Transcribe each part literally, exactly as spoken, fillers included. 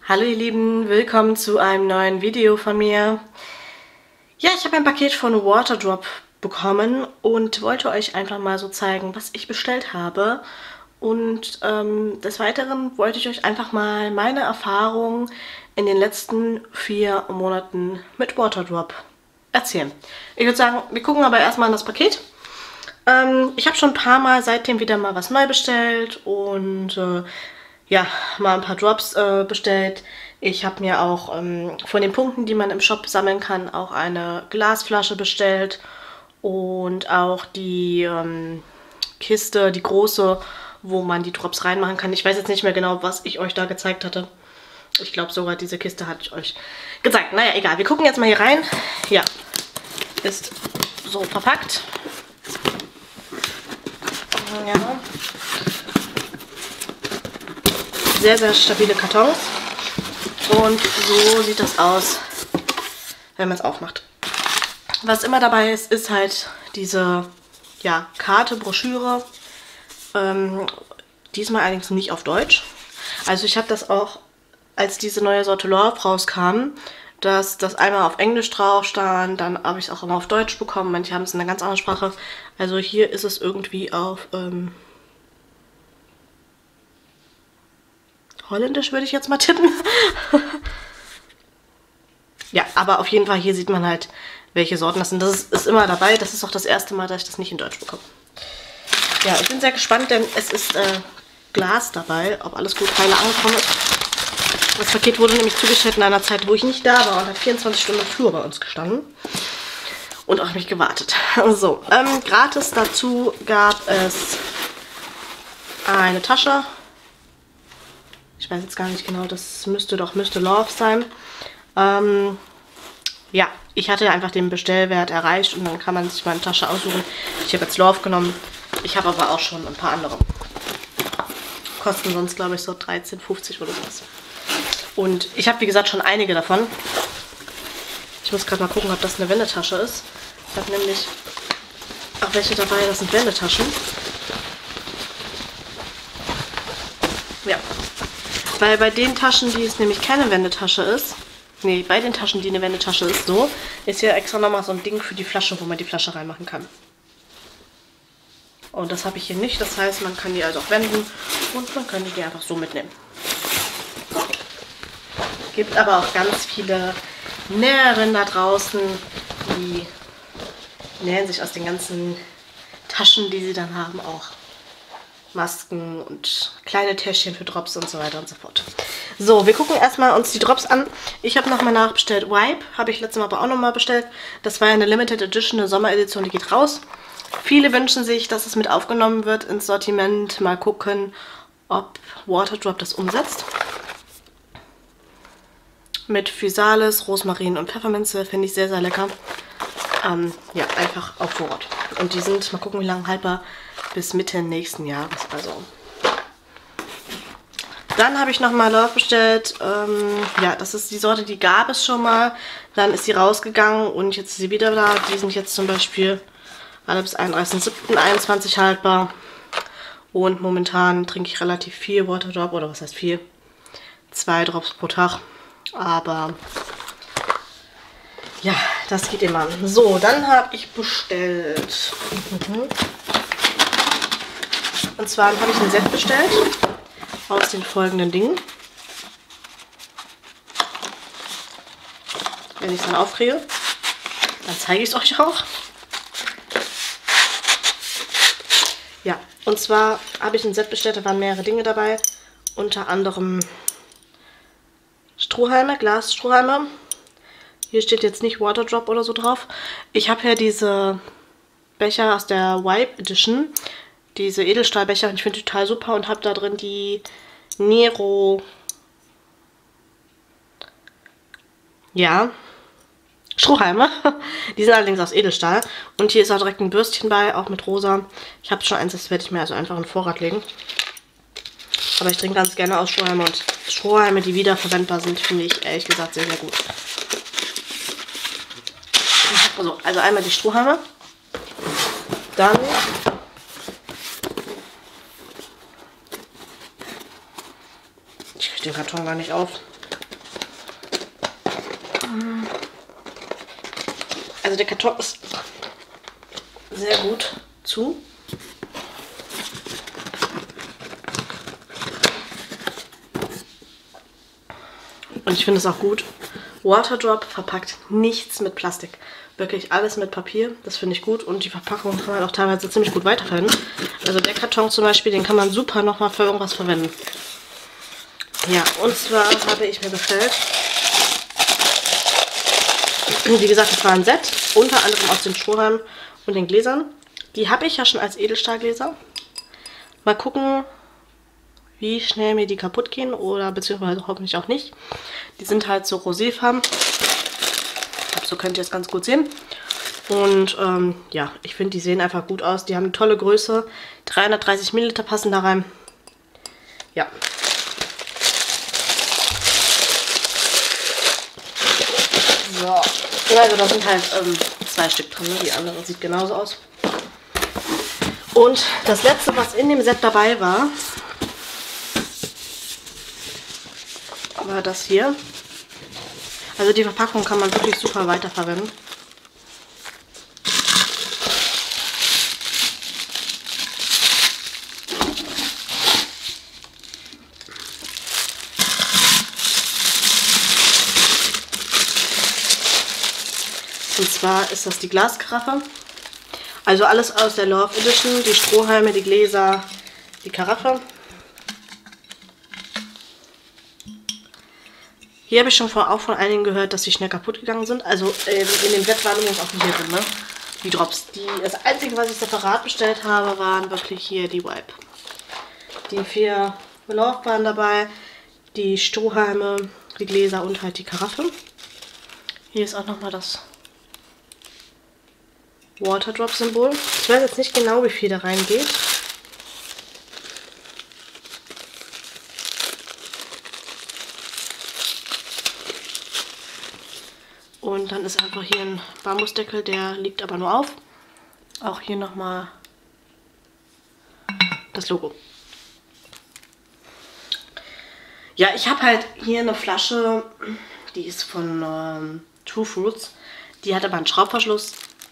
Hallo ihr Lieben, willkommen zu einem neuen Video von mir. Ja, ich habe ein Paket von Waterdrop bekommen und wollte euch einfach mal so zeigen, was ich bestellt habe. Und ähm, des Weiteren wollte ich euch einfach mal meine Erfahrungen in den letzten vier Monaten mit Waterdrop erzählen. Ich würde sagen, wir gucken aber erstmal in das Paket. Ähm, ich habe schon ein paar Mal seitdem wieder mal was neu bestellt und äh, ja, mal ein paar Drops äh, bestellt. Ich habe mir auch ähm, von den Punkten, die man im Shop sammeln kann, auch eine Glasflasche bestellt. Und auch die ähm, Kiste, die große, wo man die Drops reinmachen kann. Ich weiß jetzt nicht mehr genau, was ich euch da gezeigt hatte. Ich glaube sogar, diese Kiste hatte ich euch gezeigt. Naja, egal. Wir gucken jetzt mal hier rein. Ja, ist so verpackt. Ja. Sehr, sehr stabile Kartons. Und so sieht das aus, wenn man es aufmacht. Was immer dabei ist, ist halt diese ja, Karte, Broschüre. Ähm, diesmal allerdings nicht auf Deutsch. Also ich habe das auch, als diese neue Sorte Love rauskam, dass das einmal auf Englisch drauf stand, dann habe ich es auch immer auf Deutsch bekommen. Manche haben es in einer ganz anderen Sprache. Also hier ist es irgendwie auf ähm, Holländisch, würde ich jetzt mal tippen. Ja, aber auf jeden Fall, hier sieht man halt, welche Sorten das sind. Das ist, ist immer dabei. Das ist auch das erste Mal, dass ich das nicht in Deutsch bekomme. Ja, ich bin sehr gespannt, denn es ist äh, Glas dabei, ob alles gut heile angekommen ist. Das Paket wurde nämlich zugestellt in einer Zeit, wo ich nicht da war und hat vierundzwanzig Stunden im Flur bei uns gestanden. Und auf mich gewartet. So, ähm, gratis dazu gab es eine Tasche. Ich weiß jetzt gar nicht genau, das müsste doch, müsste Love sein. Ähm, ja, ich hatte einfach den Bestellwert erreicht und dann kann man sich mal eine Tasche aussuchen. Ich habe jetzt Love genommen. Ich habe aber auch schon ein paar andere. Kosten sonst, glaube ich, so dreizehn fünfzig oder sowas. Und ich habe, wie gesagt, schon einige davon. Ich muss gerade mal gucken, ob das eine Wendetasche ist. Ich habe nämlich auch welche dabei, das sind Wendetaschen. Ja. Weil bei den Taschen, die es nämlich keine Wendetasche ist, nee, bei den Taschen, die eine Wendetasche ist, so, ist hier extra nochmal so ein Ding für die Flasche, wo man die Flasche reinmachen kann. Und das habe ich hier nicht, das heißt, man kann die also auch wenden und man kann die einfach so mitnehmen. Gibt aber auch ganz viele Näherinnen da draußen, die nähen sich aus den ganzen Taschen, die sie dann haben, auch Masken und kleine Täschchen für Drops und so weiter und so fort. So, wir gucken erstmal uns die Drops an. Ich habe nochmal nachbestellt Wipe, habe ich letztes Mal aber auch nochmal bestellt. Das war ja eine Limited Edition, eine Sommeredition, die geht raus. Viele wünschen sich, dass es mit aufgenommen wird ins Sortiment. Mal gucken, ob Waterdrop das umsetzt. Mit Physalis, Rosmarin und Pfefferminze, finde ich sehr, sehr lecker. Ähm, ja, einfach auf Vorrat. Und die sind, mal gucken, wie lange haltbar, bis Mitte nächsten Jahres. Also. Dann habe ich nochmal Love bestellt. Ähm, ja, das ist die Sorte, die gab es schon mal. Dann ist sie rausgegangen und jetzt ist sie wieder da. Die sind jetzt zum Beispiel alle bis einunddreißigsten siebten einundzwanzig haltbar. Und momentan trinke ich relativ viel Waterdrop, oder was heißt viel? Zwei Drops pro Tag. Aber ja, das geht immer. So, dann habe ich bestellt. Mhm. Und zwar habe ich ein Set bestellt aus den folgenden Dingen. Wenn ich es dann aufkriege, dann zeige ich es euch auch. Ja, und zwar habe ich ein Set bestellt, da waren mehrere Dinge dabei. Unter anderem Strohhalme, Glasstrohhalme. Hier steht jetzt nicht Waterdrop oder so drauf. Ich habe hier diese Becher aus der Wipe Edition. Diese Edelstahlbecher und ich finde die total super und habe da drin die Nero, ja, Strohhalme. Die sind allerdings aus Edelstahl. Und hier ist auch direkt ein Bürstchen bei, auch mit rosa. Ich habe schon eins, das werde ich mir also einfach in den Vorrat legen. Aber ich trinke ganz gerne aus Strohhalme und Strohhalme, die wiederverwendbar sind, finde ich ehrlich gesagt sehr, sehr gut. So, also einmal die Strohhalme. Dann ich kriege den Karton gar nicht auf. Also der Karton ist sehr gut zu. Und ich finde es auch gut. Waterdrop verpackt nichts mit Plastik. Wirklich alles mit Papier. Das finde ich gut. Und die Verpackung kann man auch teilweise ziemlich gut weiterverwenden. Also der Karton zum Beispiel, den kann man super nochmal für irgendwas verwenden. Ja, und zwar habe ich mir bestellt. Wie gesagt, das war ein Set. Unter anderem aus den Strohhalmen und den Gläsern. Die habe ich ja schon als Edelstahlgläser. Mal gucken, wie schnell mir die kaputt gehen oder beziehungsweise hoffentlich auch nicht. Die sind halt so roséfarben. So könnt ihr es ganz gut sehen. Und ähm, ja, ich finde, die sehen einfach gut aus. Die haben eine tolle Größe. dreihundertdreißig Milliliter passen da rein. Ja. So. Also da sind halt ähm, zwei Stück drin. Die andere sieht genauso aus. Und das letzte, was in dem Set dabei war, war das hier. Also die Verpackung kann man wirklich super weiterverwenden. Und zwar ist das die Glaskaraffe. Also alles aus der Love Edition. Die Strohhalme, die Gläser, die Karaffe. Hier habe ich schon vor, auch von einigen gehört, dass sie schnell kaputt gegangen sind. Also äh, in dem Set waren übrigens auch die hier drin, ne? Die Drops. Die, das Einzige, was ich separat bestellt habe, waren wirklich hier die Wipe. Die vier Love waren dabei, die Strohhalme, die Gläser und halt die Karaffe. Hier ist auch nochmal das Waterdrop-Symbol. Ich weiß jetzt nicht genau, wie viel da reingeht. Und dann ist einfach hier ein Bambusdeckel, der liegt aber nur auf. Auch hier nochmal das Logo. Ja, ich habe halt hier eine Flasche, die ist von ähm, True Fruits. Die hat aber einen Schraubverschluss.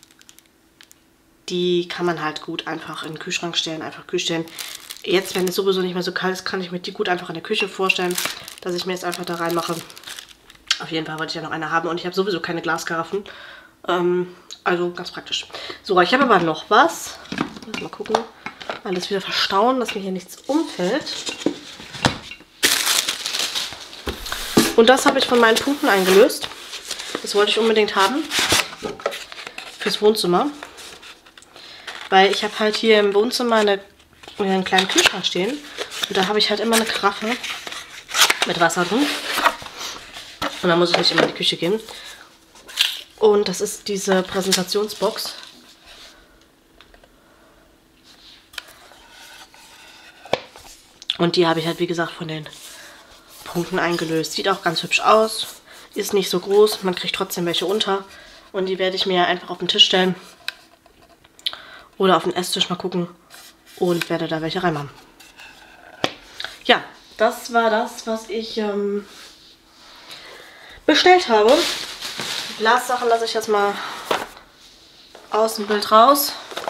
Die kann man halt gut einfach in den Kühlschrank stellen, einfach kühl stellen. Jetzt, wenn es sowieso nicht mehr so kalt ist, kann ich mir die gut einfach in der Küche vorstellen, dass ich mir jetzt einfach da reinmache. Auf jeden Fall wollte ich ja noch eine haben und ich habe sowieso keine Glaskaraffen. Ähm, also ganz praktisch. So, ich habe aber noch was. Mal gucken. Alles wieder verstauen, dass mir hier nichts umfällt. Und das habe ich von meinen Punkten eingelöst. Das wollte ich unbedingt haben. Fürs Wohnzimmer. Weil ich habe halt hier im Wohnzimmer eine, einen kleinen Kühlschrank stehen. Und da habe ich halt immer eine Karaffe mit Wasser drin. Und dann muss ich nicht immer in die Küche gehen. Und das ist diese Präsentationsbox. Und die habe ich halt, wie gesagt, von den Punkten eingelöst. Sieht auch ganz hübsch aus. Ist nicht so groß. Man kriegt trotzdem welche unter. Und die werde ich mir einfach auf den Tisch stellen. Oder auf den Esstisch mal gucken. Und werde da welche reinmachen. Ja, das war das, was ich ähm, bestellt habe. Die Glassachen lasse ich jetzt mal aus dem Bild raus.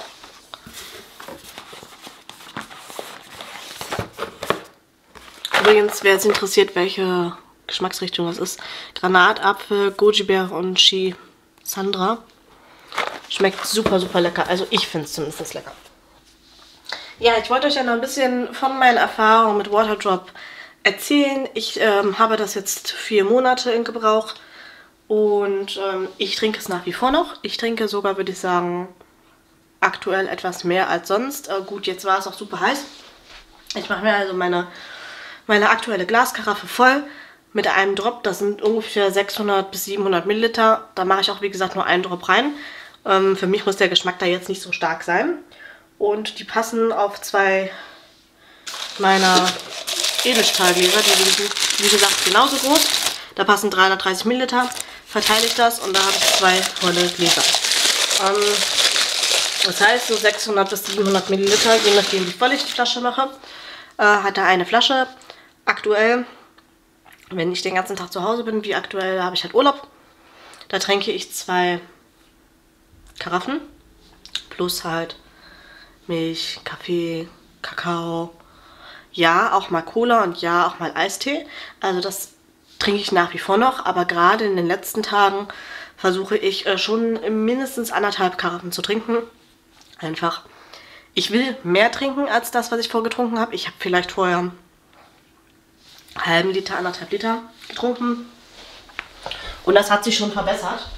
Übrigens, wer jetzt interessiert, welche Geschmacksrichtung das ist. Granatapfel, Goji-Beere und Schisandra. Schmeckt super, super lecker. Also ich finde es zumindest lecker. Ja, ich wollte euch ja noch ein bisschen von meinen Erfahrungen mit Waterdrop erzählen. Ich ähm, habe das jetzt vier Monate in Gebrauch. Und ähm, ich trinke es nach wie vor noch. Ich trinke sogar, würde ich sagen, aktuell etwas mehr als sonst. Äh, gut, jetzt war es auch super heiß. Ich mache mir also meine, meine aktuelle Glaskaraffe voll mit einem Drop. Das sind ungefähr sechshundert bis siebenhundert Milliliter. Da mache ich auch, wie gesagt, nur einen Drop rein. Ähm, für mich muss der Geschmack da jetzt nicht so stark sein. Und die passen auf zwei meiner Edelstahlgläser. Die sind, wie gesagt, genauso groß. Da passen dreihundertdreißig Milliliter. Verteile ich das und da habe ich zwei volle Gläser. Ähm, das heißt, so sechshundert bis siebenhundert Milliliter, je nachdem, wie voll ich die Flasche mache, äh, hat er eine Flasche. Aktuell, wenn ich den ganzen Tag zu Hause bin, wie aktuell, habe ich halt Urlaub. Da tränke ich zwei Karaffen plus halt Milch, Kaffee, Kakao. Ja, auch mal Cola und ja, auch mal Eistee. Also das trinke ich nach wie vor noch, aber gerade in den letzten Tagen versuche ich äh, schon mindestens anderthalb Karaffen zu trinken. Einfach, ich will mehr trinken als das, was ich vorgetrunken habe. Ich habe vielleicht vorher einen halben Liter, anderthalb Liter getrunken. Und das hat sich schon verbessert.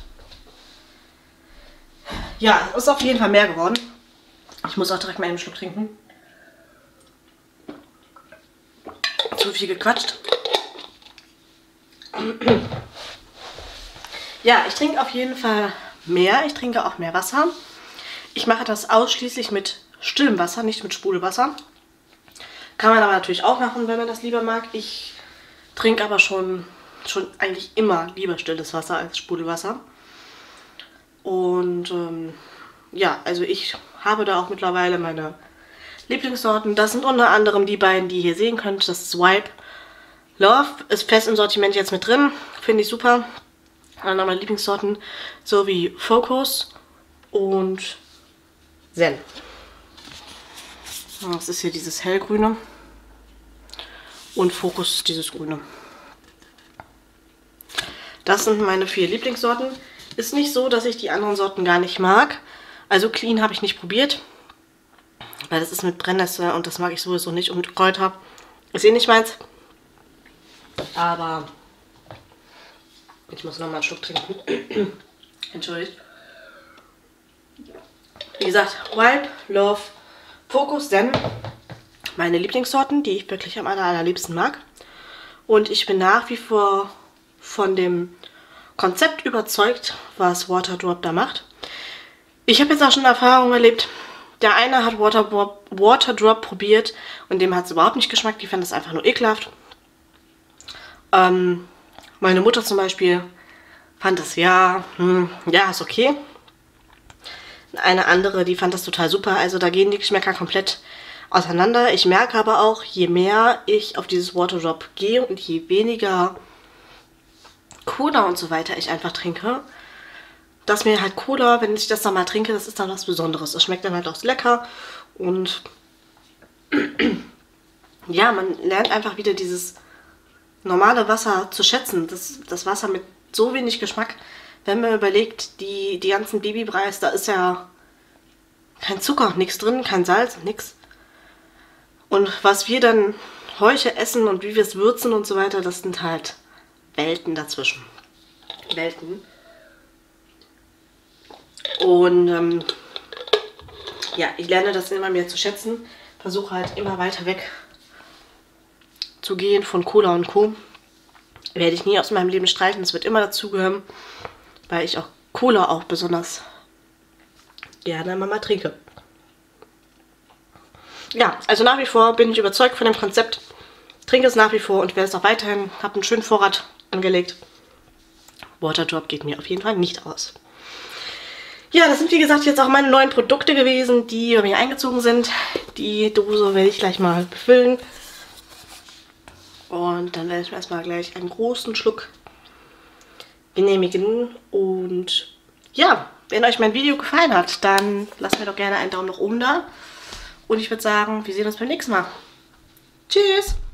Ja, es ist auf jeden Fall mehr geworden. Ich muss auch direkt mal einen Schluck trinken. Zu viel gequatscht. Ja, ich trinke auf jeden Fall mehr. Ich trinke auch mehr Wasser. Ich mache das ausschließlich mit stillem Wasser, nicht mit Sprudelwasser. Kann man aber natürlich auch machen, wenn man das lieber mag. Ich trinke aber schon, schon eigentlich immer lieber stilles Wasser als Sprudelwasser. Und ähm, ja, also ich habe da auch mittlerweile meine Lieblingssorten. Das sind unter anderem die beiden, die ihr hier sehen könnt. Das ist Swipe Love, ist fest im Sortiment jetzt mit drin. Finde ich super. Einer meiner Lieblingssorten, sowie Focus und Zen. Das ist hier dieses hellgrüne und Focus ist dieses grüne. Das sind meine vier Lieblingssorten. Ist nicht so, dass ich die anderen Sorten gar nicht mag. Also Clean habe ich nicht probiert, weil das ist mit Brennnessel und das mag ich sowieso nicht. Und Kräuter ist eh nicht meins. Aber ich muss noch mal einen Schluck trinken. Entschuldigt. Wie gesagt, Wild, Love, Focus, Zen. Meine Lieblingssorten, die ich wirklich am aller, allerliebsten mag. Und ich bin nach wie vor von dem Konzept überzeugt, was Waterdrop da macht. Ich habe jetzt auch schon Erfahrungen erlebt. Der eine hat Waterdrop, Waterdrop probiert und dem hat es überhaupt nicht geschmeckt. Die fand das einfach nur ekelhaft. Ähm, meine Mutter zum Beispiel fand das ja, hm, ja, ist okay. Eine andere, die fand das total super. Also da gehen die Geschmäcker komplett auseinander. Ich merke aber auch, je mehr ich auf dieses Waterdrop gehe und je weniger Cola und so weiter ich einfach trinke, dass mir halt Cola, wenn ich das dann mal trinke, das ist dann was Besonderes. Es schmeckt dann halt auch lecker und ja, man lernt einfach wieder dieses normale Wasser zu schätzen. Das, das Wasser mit so wenig Geschmack. Wenn man überlegt, die, die ganzen Babybreis, da ist ja kein Zucker, nichts drin, kein Salz, nichts. Und was wir dann heute essen und wie wir es würzen und so weiter, das sind halt Welten dazwischen. Welten. Und ähm, ja, ich lerne das immer mehr zu schätzen. Versuche halt immer weiter weg zu gehen von Cola und Co. Werde ich nie aus meinem Leben streichen. Das wird immer dazugehören, weil ich auch Cola auch besonders gerne immer mal trinke. Ja, also nach wie vor bin ich überzeugt von dem Konzept. Trinke es nach wie vor und werde es auch weiterhin. Habe einen schönen Vorrat angelegt. Waterdrop geht mir auf jeden Fall nicht aus. Ja, das sind wie gesagt jetzt auch meine neuen Produkte gewesen, die bei mir eingezogen sind. Die Dose werde ich gleich mal befüllen. Und dann werde ich mir erstmal gleich einen großen Schluck genehmigen. Und ja, wenn euch mein Video gefallen hat, dann lasst mir doch gerne einen Daumen nach oben da. Und ich würde sagen, wir sehen uns beim nächsten Mal. Tschüss!